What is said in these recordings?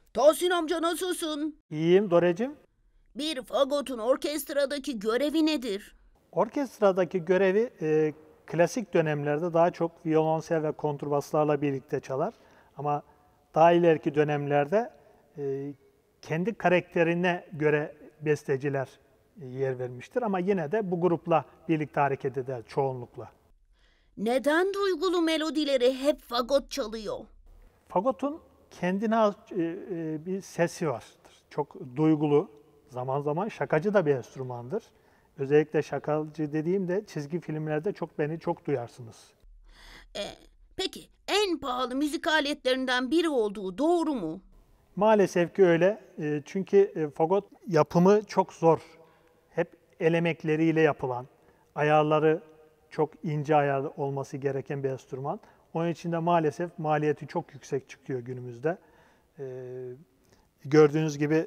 Tahsin amca nasılsın? İyiyim Doreciğim. Bir fagotun orkestradaki görevi nedir? Orkestradaki görevi klasik dönemlerde daha çok violonsel ve kontrbaslarla birlikte çalar. Ama daha ileriki dönemlerde e, kendi karakterine göre besteciler yer vermiştir. Ama yine de bu grupla birlikte hareket eder çoğunlukla. Neden duygulu melodileri hep fagot çalıyor? Fagotun kendine has bir sesi vardır. Çok duygulu, zaman zaman şakacı da bir enstrümandır. Özellikle şakacı dediğimde çizgi filmlerde beni çok duyarsınız. E, peki en pahalı müzik aletlerinden biri olduğu doğru mu? Maalesef ki öyle. Çünkü fagot yapımı çok zor. Hep el emekleriyle yapılan, ayarları çok ince ayar olması gereken bir enstrüman. Onun için de maalesef maliyeti çok yüksek çıkıyor günümüzde. Ee, Gördüğünüz gibi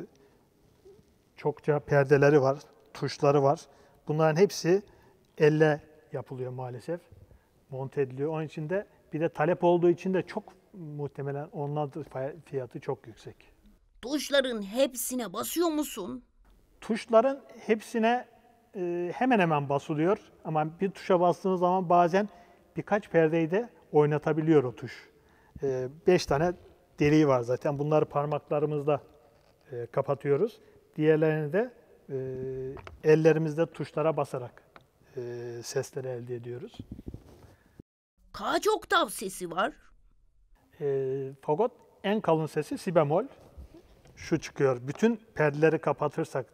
çokça perdeleri var, tuşları var. Bunların hepsi elle yapılıyor maalesef. Monte ediliyor. Onun için de bir de talep olduğu için de çok muhtemelen onların da fiyatı çok yüksek. Tuşların hepsine basıyor musun? Tuşların hepsine hemen hemen basılıyor. Ama bir tuşa bastığınız zaman bazen birkaç perdeyi de oynatabiliyor o tuş. 5 tane deliği var zaten. Bunları parmaklarımızla kapatıyoruz. Diğerlerini de ellerimizde tuşlara basarak sesleri elde ediyoruz. Kaç oktav sesi var? Fagot en kalın sesi si bemol. Şu çıkıyor. Bütün perdeleri kapatırsak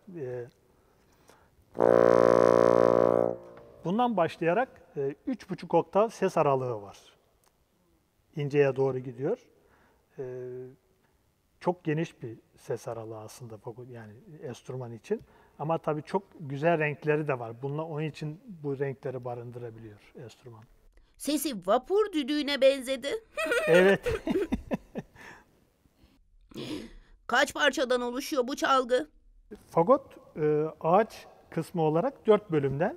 bundan başlayarak 3,5 oktav ses aralığı var. İnceye doğru gidiyor. E, Çok geniş bir ses aralığı aslında fagot yani enstrüman için. Ama tabii çok güzel renkleri de var. Bununla onun için bu renkleri barındırabiliyor enstrüman. Sesi vapur düdüğüne benzedi. Evet. Kaç parçadan oluşuyor bu çalgı? Fagot ağaç kısmı olarak 4 bölümden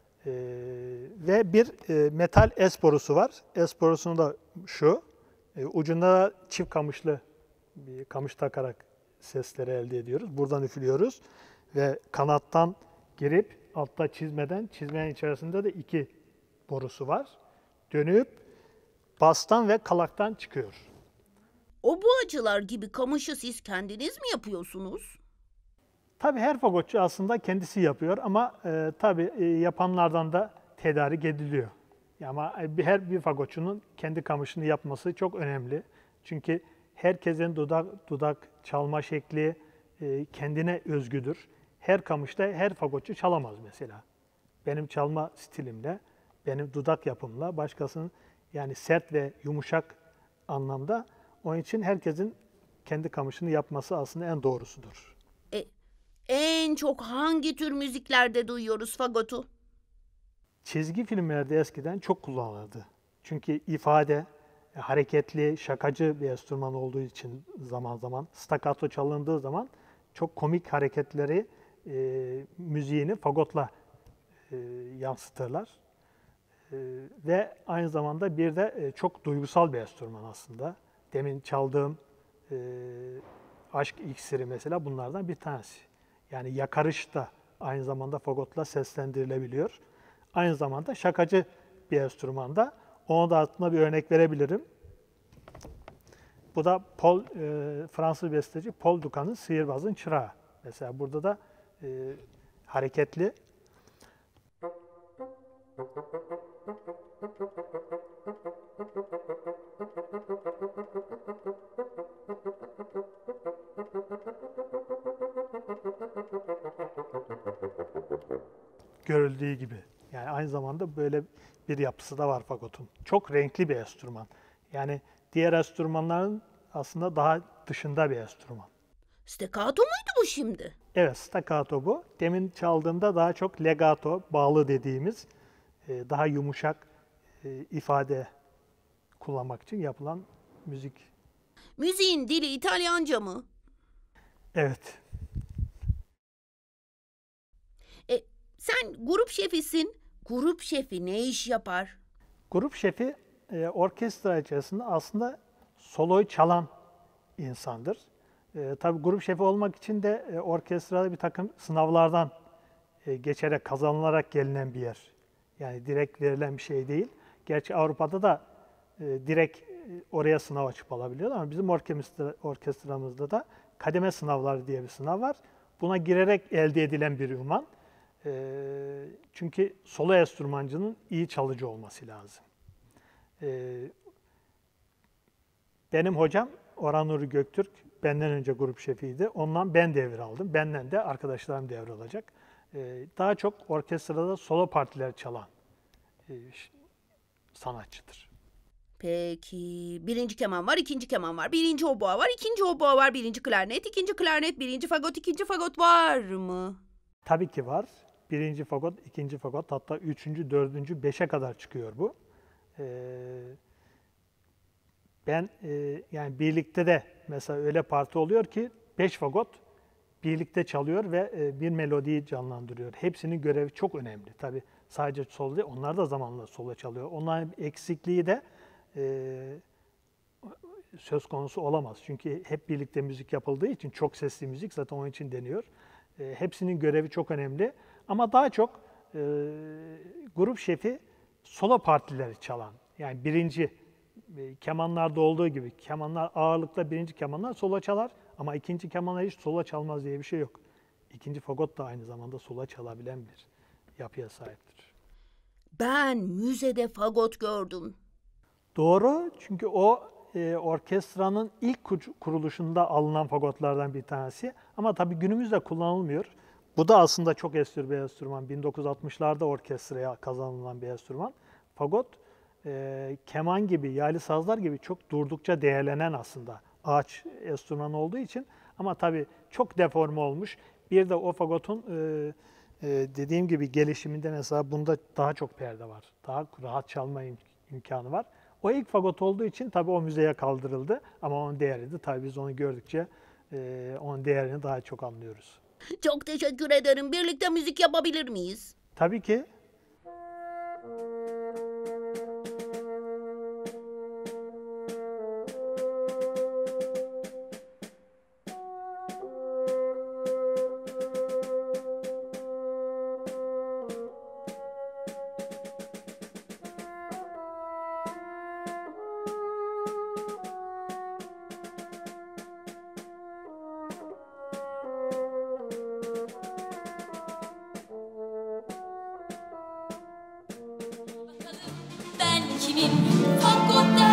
ve bir metal es borusu var. Es borusunu da şu. Ucunda çift kamışlı bir kamış takarak sesleri elde ediyoruz. Buradan üflüyoruz ve kanattan girip altta çizmenin içerisinde de 2 borusu var. Dönüp bastan ve kalaktan çıkıyor. O buğacılar gibi kamışı siz kendiniz mi yapıyorsunuz? Tabii her fagotçu aslında kendisi yapıyor ama tabii yapanlardan da tedarik ediliyor. Ama her bir fagotçunun kendi kamışını yapması çok önemli. Çünkü herkesin dudak çalma şekli kendine özgüdür. Her kamışta her fagotçu çalamaz mesela. Benim çalma stilimle, benim dudak yapımla başkasının yani sert ve yumuşak anlamda. Onun için herkesin kendi kamışını yapması aslında en doğrusudur. E, En çok hangi tür müziklerde duyuyoruz fagotu? Çizgi filmlerde eskiden çok kullanılırdı. Çünkü ifade, hareketli, şakacı bir enstrüman olduğu için zaman zaman staccato çalındığı zaman çok komik hareketleri müziğini fagotla yansıtırlar. Ve aynı zamanda bir de çok duygusal bir enstrüman aslında. Demin çaldığım e, Aşk İksiri mesela bunlardan bir tanesi. Yani yakarış da aynı zamanda fagotla seslendirilebiliyor. Aynı zamanda şakacı bir enstrümanda. Ona da aslında bir örnek verebilirim. Bu da Fransız besteci Paul Dukan'ın Sihirbazın Çırağı. Mesela burada da hareketli. Görüldüğü gibi. Yani aynı zamanda böyle bir yapısı da var fagotun. Çok renkli bir enstrüman. Yani diğer enstrümanların aslında daha dışında bir enstrüman. Staccato muydu bu şimdi? Evet, staccato bu. Demin çaldığımda daha çok legato, bağlı dediğimiz daha yumuşak ifade kullanmak için yapılan müzik. Müziğin dili İtalyanca mı? Evet, E, Sen grup şefisin. Grup şefi ne iş yapar? grup şefi orkestra içerisinde aslında soloyu çalan insandır. Tabii grup şefi olmak için de orkestrada bir takım sınavlardan geçerek, kazanılarak gelinen bir yer. Yani direkt verilen bir şey değil. Gerçi Avrupa'da da direkt oraya sınav açıp alabiliyorlar ama bizim orkestramızda da kademe sınavları diye bir sınav var. Buna girerek elde edilen bir ünvan. Çünkü solo enstrümancının iyi çalıcı olması lazım. Benim hocam Orhan Nuri Göktürk, benden önce grup şefiydi. Ondan ben devraldım. Benden de arkadaşlarım devralacak. Daha çok orkestrada solo partiler çalan sanatçıdır. Peki, birinci keman var, ikinci keman var, birinci oboa var, ikinci oboa var, birinci klarnet, ikinci klarnet, birinci fagot, ikinci fagot var mı? Tabii ki var. Birinci fagot, ikinci fagot, hatta üçüncü, dördüncü, beşe kadar çıkıyor bu. Ben yani birlikte de mesela öyle parti oluyor ki 5 fagot birlikte çalıyor ve bir melodiyi canlandırıyor. Hepsinin görevi çok önemli. Tabii sadece solo değil, onlar da zamanla solo çalıyor. Onların eksikliği de söz konusu olamaz. Çünkü hep birlikte müzik yapıldığı için çok sesli müzik zaten onun için deniyor. Hepsinin görevi çok önemli. Ama daha çok grup şefi solo partileri çalan. Yani birinci kemanlarda olduğu gibi kemanlar ağırlıkla birinci kemanlar solo çalar ama ikinci kemanlar hiç solo çalmaz diye bir şey yok. İkinci fagot da aynı zamanda solo çalabilen bir yapıya sahiptir. Ben müzede fagot gördüm. Doğru, çünkü o orkestranın ilk kuruluşunda alınan fagotlardan bir tanesi. Ama tabii günümüzde kullanılmıyor. Bu da aslında çok eski bir enstrüman. 1960'larda orkestraya kazanılan bir enstrüman. Fagot, keman gibi, yaylı sazlar gibi çok durdukça değerlenen aslında ağaç enstrümanı olduğu için. Ama tabii çok deforme olmuş. Bir de o fagotun dediğim gibi gelişiminde mesela bunda daha çok perde var. Daha rahat çalma imkanı var. O ilk fagot olduğu için tabii o müzeye kaldırıldı. Ama onun değeri de tabii biz onu gördükçe onun değerini daha çok anlıyoruz. Çok teşekkür ederim. Birlikte müzik yapabilir miyiz? Tabii ki. Ben kimim? Fagotta